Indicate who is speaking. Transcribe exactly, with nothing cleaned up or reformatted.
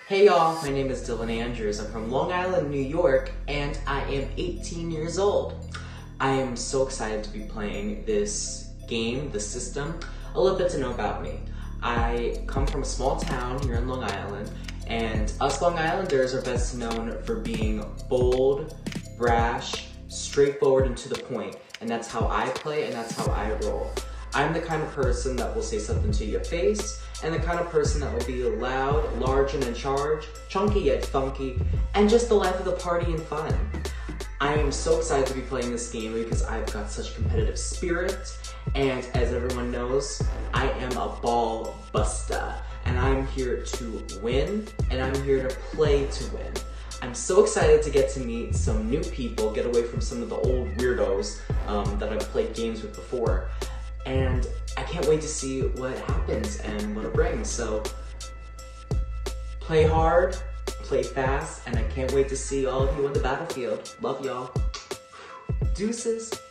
Speaker 1: Hey y'all, my name is Dylan Andrews. I'm from Long Island, New York, and I am eighteen years old. I am so excited to be playing this game, the system. A little bit to know about me. I come from a small town here in Long Island, and us Long Islanders are best known for being bold, brash, straightforward, and to the point. And that's how I play, and that's how I roll. I'm the kind of person that will say something to your face, and the kind of person that will be loud, large, and in charge, chunky yet funky, and just the life of the party and fun. I am so excited to be playing this game because I've got such competitive spirit, and as everyone knows, I am a ball buster, and I'm here to win, and I'm here to play to win. I'm so excited to get to meet some new people, get away from some of the old weirdos um, that I've played games with before. And I can't wait to see what happens and what it brings. So play hard, play fast, and I can't wait to see all of you on the battlefield. Love y'all. Deuces.